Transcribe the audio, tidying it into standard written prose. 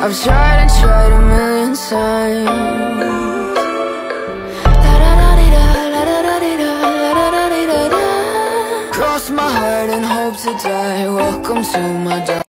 I've tried and tried a million times. Cross my heart and hope to die. Welcome to my dark